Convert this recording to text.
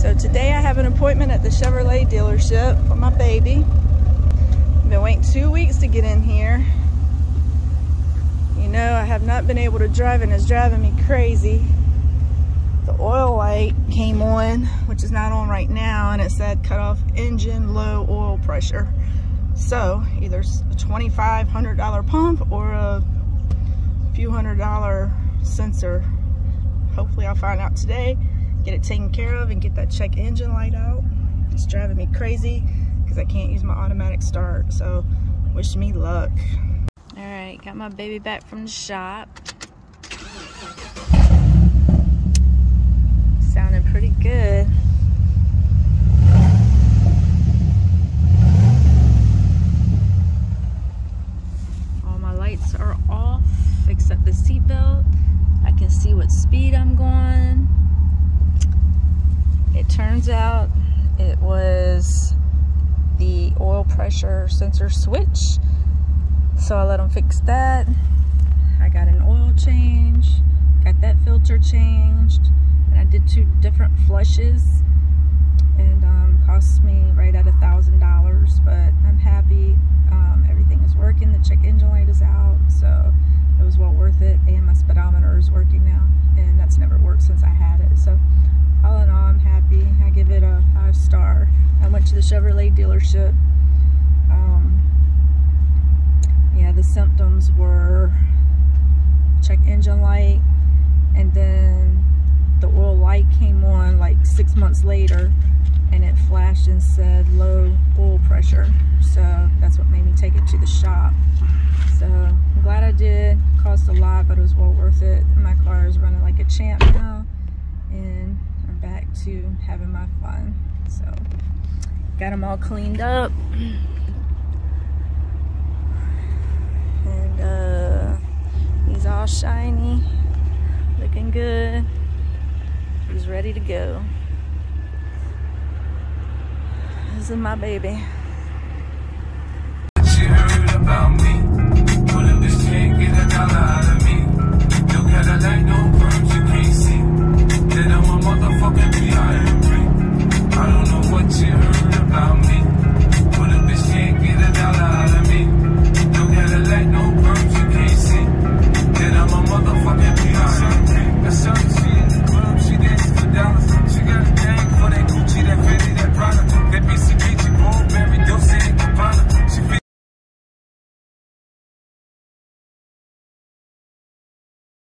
So today I have an appointment at the Chevrolet dealership for my baby. I've been waiting 2 weeks to get in here. You know, I have not been able to drive and it's driving me crazy. The oil light came on, which is not on right now, and it said cut off engine, low oil pressure. So either a $2,500 pump or a few $100 sensor. Hopefully I'll find out today, get it taken care of, and get that check engine light out. It's driving me crazy because I can't use my automatic start. So wish me luck. All right, got my baby back from the shop. Sounding pretty good. All my lights are off except the seatbelt. I can see what speed I'm going. It turns out it was the oil pressure sensor switch. So I let them fix that. I got an oil change, got that filter changed, and I did 2 different flushes, and cost me right at $1,000, but I'm happy. Everything is working. The check engine light is out, so it was well worth it, and my speedometer is working now, and that's never worked since I had it. So all in all, I'm happy. I give it a 5-star. I went to the Chevrolet dealership. Yeah, the symptoms were check engine light, and then the oil light came on like 6 months later, and it flashed and said low oil pressure. So that's what made me take it to the shop. So I'm glad I did. It cost a lot, but it was well worth it. My car is running like a champ now, and I'm back to having my fun. So got them all cleaned up, and he's all shiny, looking good. He's ready to go. This is my baby. She heard about me, but if this can't get $1 out of me.